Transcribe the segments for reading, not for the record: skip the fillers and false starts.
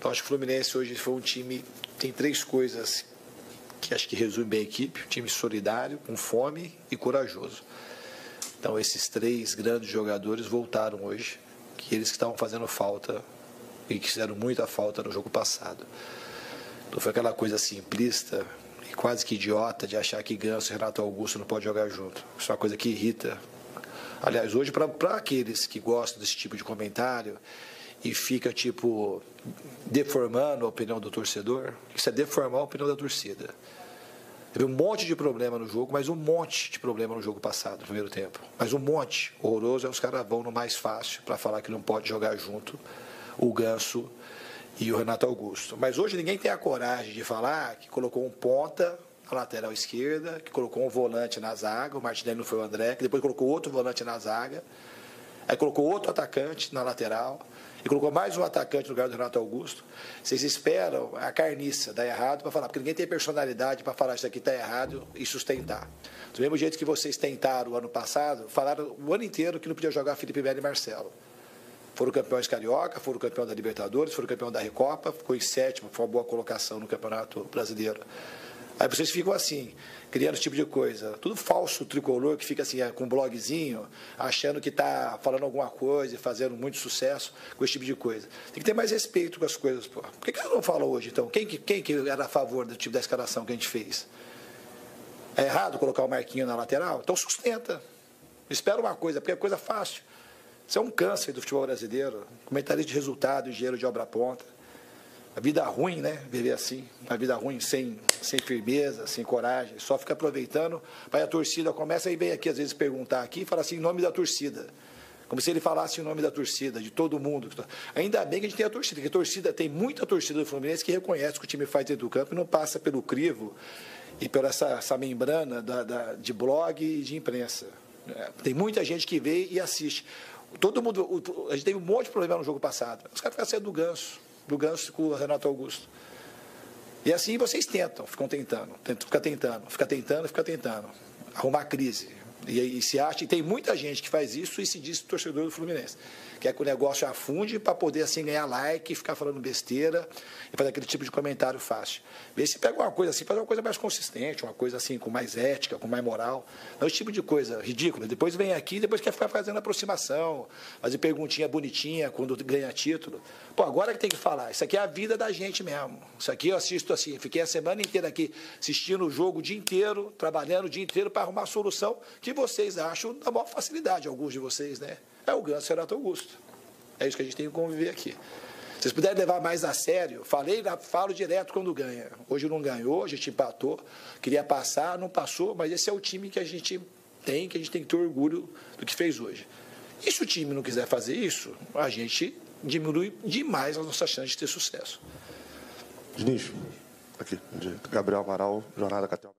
Eu acho que o Fluminense hoje foi um time, tem 3 coisas que acho que resume bem a equipe: um time solidário, com fome e corajoso. Então esses 3 grandes jogadores voltaram hoje, que eles que estavam fazendo falta e que fizeram muita falta no jogo passado. Não foi aquela coisa simplista e quase que idiota de achar que Ganso e Renato Augusto não podem jogar junto. Isso é uma coisa que irrita. Aliás, hoje, para aqueles que gostam desse tipo de comentário e fica, tipo, deformando a opinião do torcedor, isso é deformar a opinião da torcida. Teve um monte de problema no jogo, mas um monte de problema no jogo passado, no primeiro tempo. Mas um monte horroroso, os caras vão no mais fácil para falar que não pode jogar junto o Ganso e o Renato Augusto. Mas hoje ninguém tem a coragem de falar que colocou um ponta na lateral esquerda, que colocou um volante na zaga, o Martinelli não foi o André, que depois colocou outro volante na zaga, aí colocou outro atacante na lateral, e colocou mais um atacante no lugar do Renato Augusto. Vocês esperam a carniça dar errado para falar, porque ninguém tem personalidade para falar isso aqui está errado e sustentar. Do mesmo jeito que vocês tentaram o ano passado, falaram o ano inteiro que não podia jogar Felipe Melo e Marcelo. Foram campeões carioca, foram campeão da Libertadores, foram campeão da Recopa, ficou em 7º, foi uma boa colocação no Campeonato Brasileiro. Aí vocês ficam assim, criando esse tipo de coisa. Tudo falso tricolor que fica assim, com um blogzinho, achando que está falando alguma coisa e fazendo muito sucesso com esse tipo de coisa. Tem que ter mais respeito com as coisas, pô. Por que você não fala hoje, então? Quem que era a favor do tipo da escalação que a gente fez? É errado colocar o Marquinhos na lateral? Então sustenta. Espera uma coisa, porque é coisa fácil. Isso é um câncer do futebol brasileiro. Comentarista de resultado, engenheiro de obra pronta. A vida ruim, né? Viver assim. Uma vida ruim, sem firmeza, sem coragem. Só fica aproveitando. Aí a torcida começa e vem aqui, às vezes, perguntar aqui e fala assim, em nome da torcida. Como se ele falasse em nome da torcida, de todo mundo. Ainda bem que a gente tem a torcida, porque a torcida, tem muita torcida do Fluminense que reconhece o que o time faz dentro do campo e não passa pelo crivo e pela essa membrana de blog e de imprensa. Tem muita gente que vê e assiste. Todo mundo, a gente teve um monte de problema no jogo passado. Os caras ficam saindo do Ganso com o Renato Augusto. E assim vocês ficam tentando, fica tentando, arrumar crise. E se acha, e tem muita gente que faz isso e se diz torcedor do Fluminense. Quer que o negócio afunde para poder assim ganhar like, ficar falando besteira e fazer aquele tipo de comentário fácil. Vê se pega uma coisa assim, faz uma coisa mais consistente, uma coisa assim com mais ética, com mais moral. Não esse tipo de coisa ridícula. Depois vem aqui, depois quer ficar fazendo aproximação, fazer perguntinha bonitinha quando ganha título. Pô, agora que tem que falar. Isso aqui é a vida da gente mesmo. Isso aqui eu assisto assim, fiquei a semana inteira aqui assistindo o jogo o dia inteiro, trabalhando o dia inteiro para arrumar a solução que vocês acham da maior facilidade, alguns de vocês, né? É o Ganso e o Renato Augusto. É isso que a gente tem que conviver aqui. Se vocês puderem levar mais a sério, falo direto quando ganha. Hoje não ganhou, a gente empatou, queria passar, não passou, mas esse é o time que a gente tem que ter orgulho do que fez hoje. E se o time não quiser fazer isso, a gente diminui demais as nossas chances de ter sucesso. Diniz, aqui, Gabriel Amaral, Jornada Catel.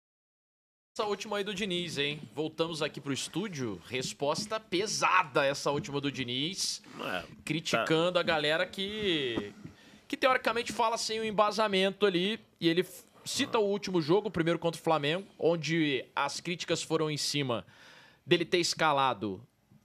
Essa última aí do Diniz, hein? Voltamos aqui pro estúdio. Resposta pesada essa última do Diniz. Criticando a galera que teoricamente fala sem o embasamento ali. E ele cita o último jogo, o primeiro contra o Flamengo, onde as críticas foram em cima dele ter escalado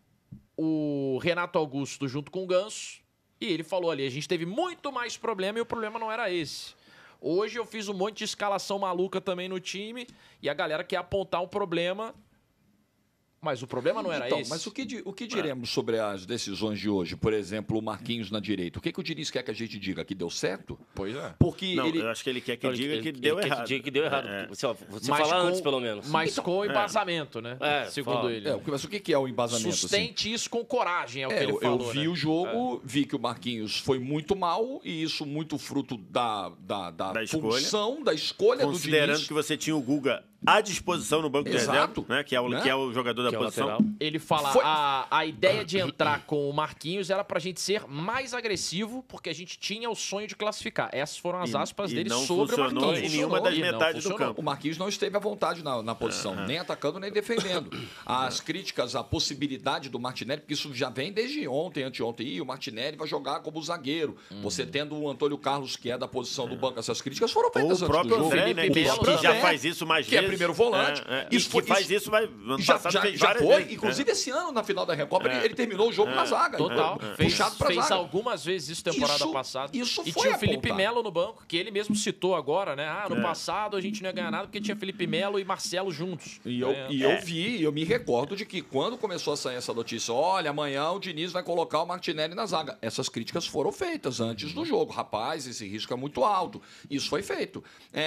o Renato Augusto junto com o Ganso. E ele falou ali, a gente teve muito mais problema e o problema não era esse. Hoje eu fiz um monte de escalação maluca também no time e a galera quer apontar um problema, mas o problema não era esse. Mas o que diremos sobre as decisões de hoje? Por exemplo, o Marquinhos na direita. O que o Diniz quer que a gente diga? Que deu certo? Pois é. Porque não, eu acho que ele quer que diga que deu errado. Diga que deu errado. Você fala antes, pelo menos. Mas com embasamento, né? Segundo ele. Mas o que é o embasamento? Sustente isso com coragem, é o que ele falou. Eu vi o jogo, vi que o Marquinhos foi muito mal e isso muito fruto da função, da escolha do Diniz. Considerando que você tinha o Guga à disposição no banco de reserva, né? Que é o jogador da posição. Ele fala, a ideia de entrar com o Marquinhos era pra gente ser mais agressivo, porque a gente tinha o sonho de classificar. Essas foram as aspas dele sobre o Marquinhos. Em nenhuma das metades do campo. O Marquinhos não esteve à vontade na posição, nem atacando, nem defendendo. As críticas à possibilidade do Martinelli, porque isso já vem desde ontem, anteontem, e o Martinelli vai jogar como zagueiro. Você tendo o Antônio Carlos, que é da posição do banco, essas críticas foram feitas antes do jogo. O próprio André, né, que já faz isso mais vezes. primeiro volante. Isso foi, faz isso, vai. Já foi. Inclusive, esse ano, na final da Recopa, ele terminou o jogo na zaga. Total. Puxado pra fez zaga. algumas vezes isso temporada passada. Isso e foi tinha o Felipe apontado. Melo no banco, que ele mesmo citou agora, né? No passado a gente não ia ganhar nada porque tinha Felipe Melo e Marcelo juntos. E eu me recordo de que quando começou a sair essa notícia, olha, amanhã o Diniz vai colocar o Martinelli na zaga. Essas críticas foram feitas antes do jogo. Rapaz, esse risco é muito alto. Isso foi feito.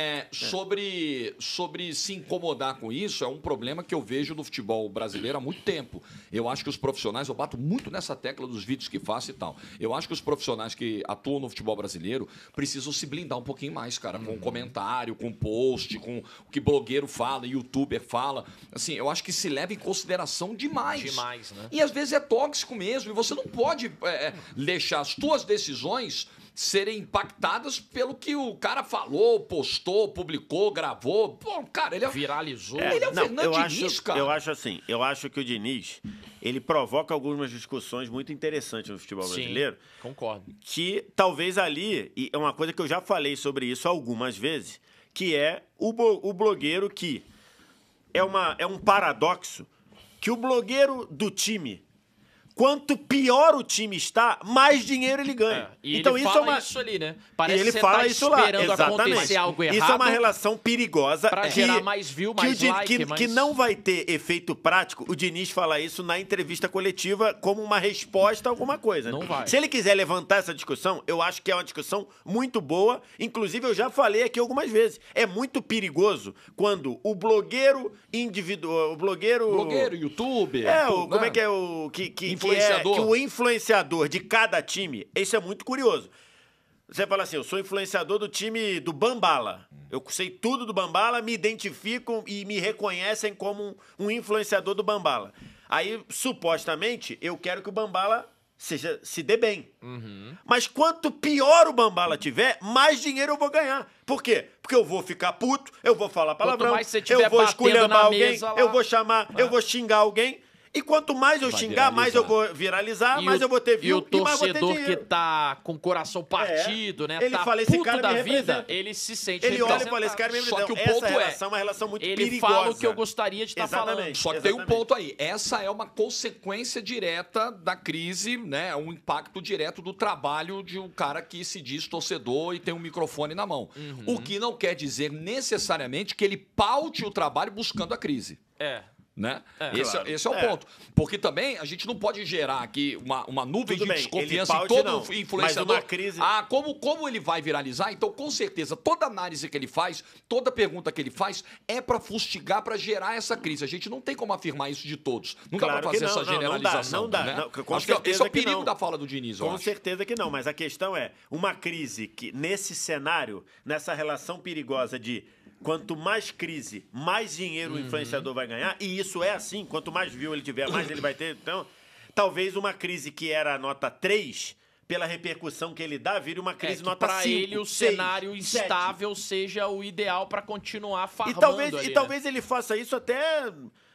Sobre se incomodar com isso, é um problema que eu vejo no futebol brasileiro há muito tempo. Eu acho que os profissionais, eu bato muito nessa tecla dos vídeos que faço e tal. Eu acho que os profissionais que atuam no futebol brasileiro precisam se blindar um pouquinho mais, cara, com comentário, com post, com o que blogueiro fala, youtuber fala. Assim, eu acho que se leva em consideração demais. Demais, né? E às vezes é tóxico mesmo. E você não pode deixar as suas decisões serem impactadas pelo que o cara falou, postou, publicou, gravou. Pô, cara, ele viralizou. Ele é o Fernando Diniz, cara. Eu acho assim, eu acho que o Diniz, ele provoca algumas discussões muito interessantes no futebol brasileiro. Concordo. Que talvez ali, e é uma coisa que eu já falei sobre isso algumas vezes, que é o blogueiro que é um paradoxo, que o blogueiro do time, quanto pior o time está, mais dinheiro ele ganha. E então ele fala isso ali, né? Parece ele que você fala tá isso lá, esperando exatamente. acontecer algo errado. Isso é uma relação perigosa. Pra gerar mais view, mais like. Que não vai ter efeito prático. O Diniz fala isso na entrevista coletiva como uma resposta a alguma coisa. Não vai. Se ele quiser levantar essa discussão, eu acho que é uma discussão muito boa. Inclusive, eu já falei aqui algumas vezes. É muito perigoso quando o blogueiro individual... Blogueiro, youtuber... como é que é o... Influenciador. Que o influenciador de cada time, isso é muito curioso. Você fala assim, eu sou influenciador do time do Bambala. Eu sei tudo do Bambala, me identificam e me reconhecem como um influenciador do Bambala. Aí, supostamente, eu quero que o Bambala se dê bem. Mas quanto pior o Bambala tiver, mais dinheiro eu vou ganhar. Por quê? Porque eu vou ficar puto, eu vou falar palavrão, eu vou esculhambar alguém, eu vou eu vou xingar alguém. E quanto mais eu xingar, mais eu vou viralizar, mais eu vou ter view e mais vou ter torcedor dinheiro. que tá com o coração partido, né? Ele tá fala, esse puto cara da me vida, representa. ele se sente Ele olha e representado. fala, esse cara me Só que o essa ponto relação é uma relação muito ele perigosa. fala o que eu gostaria de estar falando. Só que tem um ponto aí. Essa é uma consequência direta da crise, né? Um impacto direto do trabalho de um cara que se diz torcedor e tem um microfone na mão. O que não quer dizer necessariamente que ele paute o trabalho buscando a crise. Né? Esse é o ponto. Porque também a gente não pode gerar aqui uma nuvem de desconfiança em todo influenciador. Mas uma crise... como ele vai viralizar? Então, com certeza, toda análise que ele faz, toda pergunta que ele faz é para fustigar, para gerar essa crise. A gente não tem como afirmar isso de todos. Não dá para fazer essa generalização. Não dá. Né? Com Acho que esse é o perigo não. da fala do Diniz. Com certeza que não, mas a questão é uma crise que, nesse cenário, nessa relação perigosa de quanto mais crise, mais dinheiro o influenciador vai ganhar, e isso é assim, quanto mais view ele tiver, mais ele vai ter. Então, talvez uma crise que era nota 3, pela repercussão que ele dá, vire uma crise nota 5. Para ele, o 6, cenário 7. estável seja o ideal para continuar farmando talvez ele faça isso até...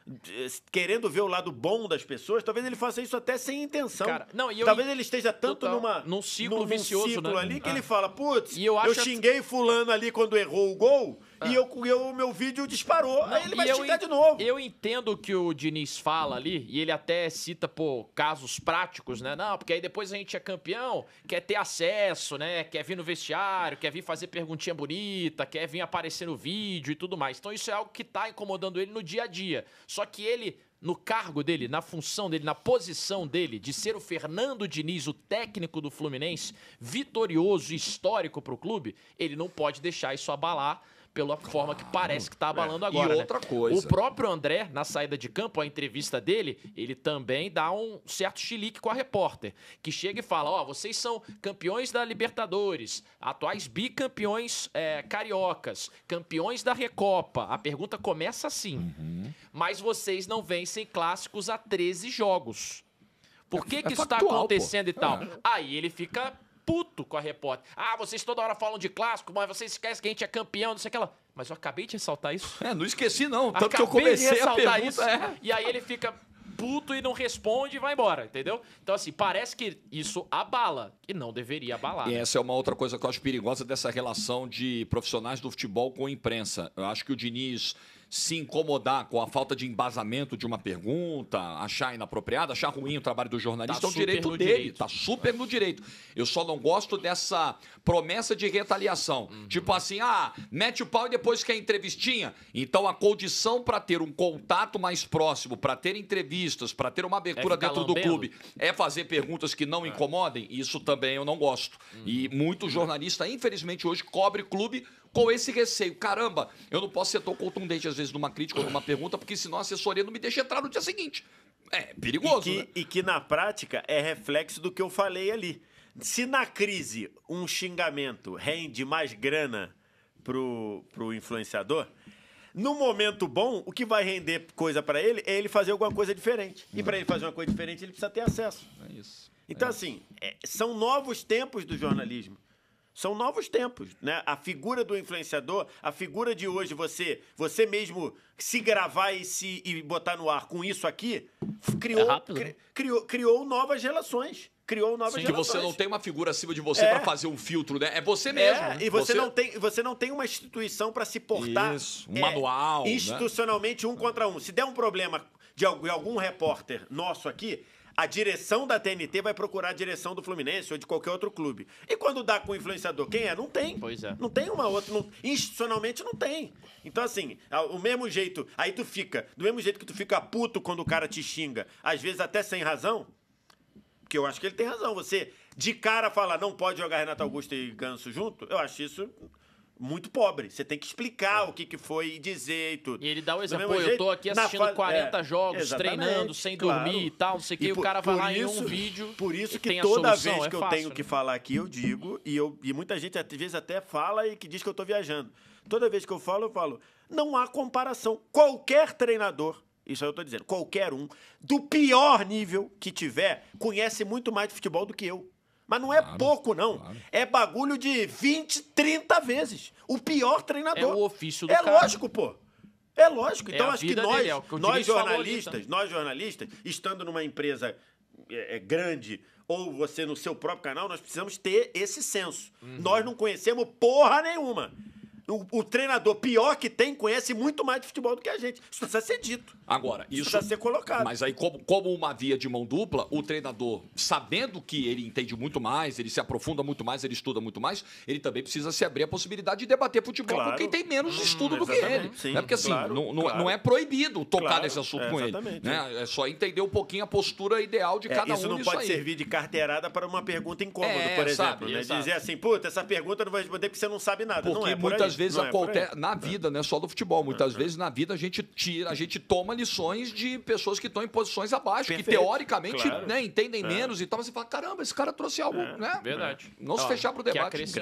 querendo ver o lado bom das pessoas, talvez ele faça isso até sem intenção. Cara, talvez ele esteja tanto num ciclo vicioso, ciclo né? ali que ele fala, putz, eu xinguei fulano ali quando errou o gol e o meu vídeo disparou. Aí ele vai xingar de novo. Eu entendo o que o Diniz fala ali, e ele até cita, casos práticos, né? Não, porque aí depois a gente é campeão, quer ter acesso, né? Quer vir no vestiário, quer vir fazer perguntinha bonita, quer vir aparecer no vídeo e tudo mais. Então isso é algo que tá incomodando ele no dia a dia. Só que ele, no cargo dele, na função dele, na posição dele, de ser o Fernando Diniz, o técnico do Fluminense, vitorioso e histórico pro clube, ele não pode deixar isso abalar pela forma que parece que está abalando agora. E outra coisa. O próprio André, na saída de campo, a entrevista dele, ele também dá um certo chilique com a repórter, que chega e fala, vocês são campeões da Libertadores, atuais bicampeões cariocas, campeões da Recopa. A pergunta começa assim, mas vocês não vencem clássicos há 13 jogos. Por que isso está acontecendo e tal? Aí ele fica puto com a repórter. Vocês toda hora falam de clássico, mas vocês esquecem que a gente é campeão, não sei o que lá. Mas eu acabei de ressaltar isso. Não esqueci não. Tanto que eu comecei a pergunta. Isso. E aí ele fica puto e não responde e vai embora, entendeu? Então, assim, parece que isso abala, e não deveria abalar. E essa é uma outra coisa que eu acho perigosa dessa relação de profissionais do futebol com a imprensa. Eu acho que o Diniz se incomodar com a falta de embasamento de uma pergunta, achar inapropriado, achar ruim o trabalho do jornalista, é um direito dele. Tá super no direito. Eu só não gosto dessa promessa de retaliação. Tipo assim, mete o pau e depois quer entrevistinha. Então a condição para ter um contato mais próximo, para ter entrevistas, para ter uma abertura dentro do clube, é fazer perguntas que não incomodem. Isso também eu não gosto. E muito jornalista, infelizmente, hoje cobre clube com esse receio. Caramba, eu não posso ser tão contundente, às vezes, numa crítica ou numa pergunta, porque senão a assessoria não me deixa entrar no dia seguinte. É perigoso, né? E que, na prática, é reflexo do que eu falei ali. Se na crise um xingamento rende mais grana pro influenciador, no momento bom, o que vai render coisa para ele é ele fazer alguma coisa diferente. E para ele fazer uma coisa diferente, ele precisa ter acesso. É isso. Então, assim, são novos tempos do jornalismo. São novos tempos, né? A figura do influenciador, a figura de hoje, você mesmo se gravar e botar no ar com isso aqui, criou novas relações. Criou novas relações. Que você não tem uma figura acima de você para fazer um filtro, né? É você mesmo. Né? E você não tem uma instituição para se portar. Isso, um manual. Institucionalmente, né? 1 contra 1. Se der um problema de algum repórter nosso aqui, a direção da TNT vai procurar a direção do Fluminense ou de qualquer outro clube. E quando dá com o influenciador, quem é? Não tem. Pois é. Não tem uma outra. Institucionalmente não tem. Então, assim, o mesmo jeito. Aí do mesmo jeito que tu fica puto quando o cara te xinga, às vezes até sem razão, porque eu acho que ele tem razão. Você, de cara, falar não pode jogar Renato Augusto e Ganso junto, eu acho isso muito pobre. Você tem que explicar o que foi e dizer e tudo. E ele dá o exemplo, eu tô aqui assistindo 40 jogos, treinando, sem dormir e tal, não sei o que, e o cara vai lá em um vídeo. Por isso que toda vez que eu tenho que falar aqui, eu digo, e muita gente às vezes até fala e que diz que eu tô viajando. Toda vez que eu falo, não há comparação. Qualquer treinador, isso aí eu tô dizendo, qualquer um, do pior nível que tiver, conhece muito mais de futebol do que eu. Mas não é pouco, não. Claro. É bagulho de 20, 30 vezes. O pior treinador. É o ofício do cara. É lógico, pô. É lógico. Então, acho que nós jornalistas, estando numa empresa grande ou você no seu próprio canal, nós precisamos ter esse senso. Nós não conhecemos porra nenhuma. O treinador pior que tem conhece muito mais de futebol do que a gente. Isso precisa ser dito. Agora, isso precisa ser colocado. Mas aí, como uma via de mão dupla, o treinador, sabendo que ele entende muito mais, ele se aprofunda muito mais, ele estuda muito mais, ele também precisa se abrir a possibilidade de debater futebol com quem tem menos estudo do que ele. Sim, porque assim, não é proibido tocar nesse assunto com ele. Né? É só entender um pouquinho a postura ideal de cada um. Isso não pode servir de carteirada para uma pergunta incômoda, por exemplo. Né? Dizer assim, puta, essa pergunta não vai responder porque você não sabe nada. Porque não é muitas vezes acontece na vida, não é só do futebol. Muitas vezes na vida a gente toma lições de pessoas que estão em posições abaixo, que teoricamente entendem menos e tal. Mas você fala, caramba, esse cara trouxe algo, né? Verdade. Não se fechar pro debate.